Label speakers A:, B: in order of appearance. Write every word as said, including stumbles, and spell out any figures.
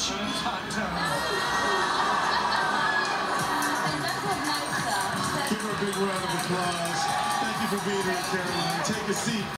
A: cheese hot tub. Give her a big round of applause. Thank you for being here, Caroline. Take a seat.